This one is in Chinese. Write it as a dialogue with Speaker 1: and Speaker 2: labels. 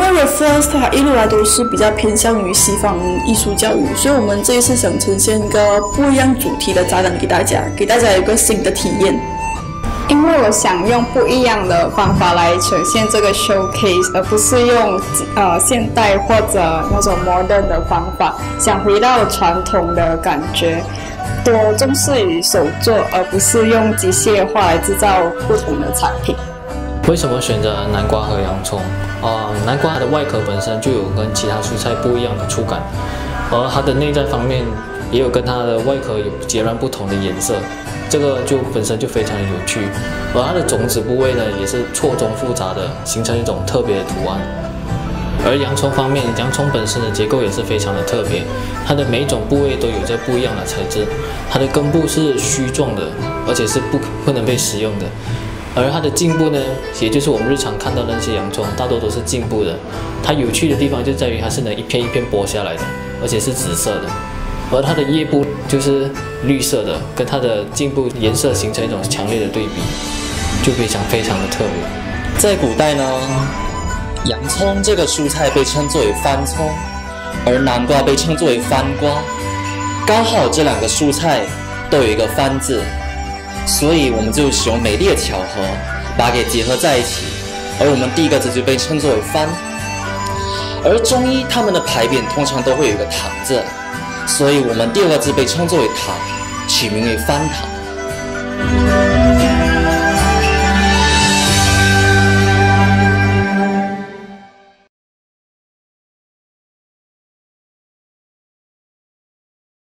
Speaker 1: First 它一路来都是比较偏向于西方艺术教育，所以我们这一次想呈现一个不一样主题的展览给大家有一个新的体验。
Speaker 2: 因为我想用不一样的方法来呈现这个 showcase， 而不是用现代或者那种 modern 的方法，想回到传统的感觉，多重视于手作，而不是用机械化来制造不同的产品。
Speaker 3: 为什么选择南瓜和洋葱？南瓜它的外壳本身就有跟其他蔬菜不一样的触感，而它的内在方面也有跟它的外壳有截然不同的颜色。这个就本身就非常的有趣，而它的种子部位呢，也是错综复杂的，形成一种特别的图案。而洋葱方面，洋葱本身的结构也是非常的特别，它的每一种部位都有着不一样的材质，它的根部是须状的，而且是不能被食用的。而它的茎部呢，也就是我们日常看到的那些洋葱，大多都是茎部的。它有趣的地方就在于它是能一片一片剥下来的，而且是紫色的。而它的叶部就是绿色的，跟它的茎部颜色形成一种强烈的对比，就非常的特别。
Speaker 4: 在古代呢，洋葱这个蔬菜被称作为番葱，而南瓜被称作为番瓜。刚好这两个蔬菜都有一个番字，所以我们就使用美丽的巧合把它给结合在一起，而我们第一个字就被称作为番。而中医他们的牌匾通常都会有一个堂字，所以我们第二个字被称作为堂，取名为番堂。